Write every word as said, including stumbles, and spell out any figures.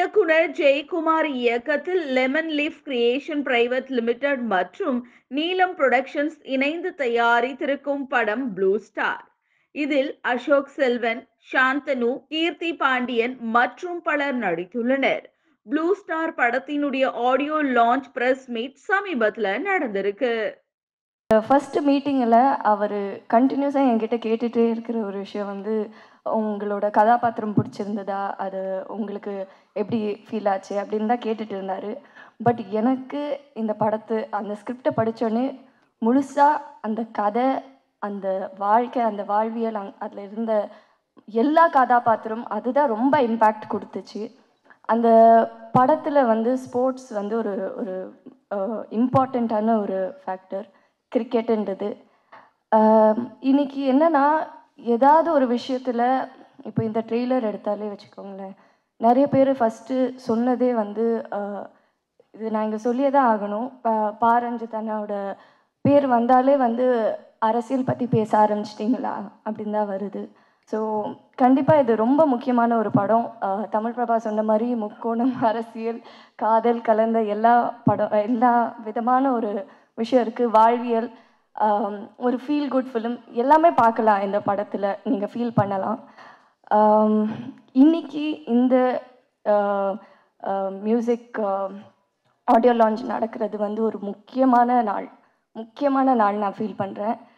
இயக்குனர் ஜெயக்குமார் இயக்கத்தில் lemon leaf creation private limited மற்றும் நீலம் புரொடக்ஷன்ஸ் இணைந்து தயாரித்திருக்கும் படம் ப்ளூ ஸ்டார். இதில் அசோக் செல்வன், சாந்தனு, கீர்த்தி பாண்டியன் மற்றும் பலர் நடித்துள்ளனர். ப்ளூ ஸ்டார் படத்தினுடைய ஆடியோ லான்ச் பிரஸ் மீட் சமீபத்துல நடந்திருக்கு. ஃபர்ஸ்ட் மீட்டிங்கில் அவர் கண்டினியூஸாக என்கிட்ட கேட்டுகிட்டே இருக்கிற ஒரு விஷயம் வந்து, உங்களோட கதாபாத்திரம் பிடிச்சிருந்ததா, அது உங்களுக்கு எப்படி ஃபீல் ஆச்சு அப்படின்னு தான் கேட்டுட்டு இருந்தார். பட் எனக்கு இந்த படத்து அந்த ஸ்கிரிப்டை படித்தோடனே முழுசாக அந்த கதை, அந்த வாழ்க்கை, அந்த வாழ்வியல், அங் அதில் இருந்த எல்லா கதாபாத்திரம் அதுதான் ரொம்ப இம்பேக்ட் கொடுத்துச்சு. அந்த படத்தில் வந்து ஸ்போர்ட்ஸ் வந்து ஒரு ஒரு இம்பார்ட்டண்ட்டான ஒரு ஃபேக்டர், கிரிக்கெட்டுன்றது. இன்னைக்கு என்னன்னா, ஏதாவது ஒரு விஷயத்தில் இப்போ இந்த ட்ரெய்லர் எடுத்தாலே வச்சுக்கோங்களேன், நிறைய பேர் ஃபஸ்ட்டு சொன்னதே வந்து இது நான் இங்கே சொல்லியே தான் ஆகணும். ப பாரஞ்சித் அண்ணாவோட பேர் வந்தாலே வந்து அரசியல் பற்றி பேச ஆரம்பிச்சிட்டிங்களா அப்படின்னு தான் வருது. ஸோ கண்டிப்பாக இது ரொம்ப முக்கியமான ஒரு படம். தமிழ் பிரபா சொன்ன மாதிரி முக்கோணம், அரசியல், காதல் கலந்த எல்லா படம், எல்லா விதமான ஒரு விஷயம் இருக்குது. வாழ்வியல், ஒரு ஃபீல் குட் ஃபிலிம் எல்லாமே பார்க்கலாம் இந்த படத்தில், நீங்கள் ஃபீல் பண்ணலாம். இன்னைக்கு இந்த மியூசிக் ஆடியோ லான்ச் நடக்கிறது வந்து ஒரு முக்கியமான நாள், முக்கியமான நாள் நான் ஃபீல் பண்ணுறேன்.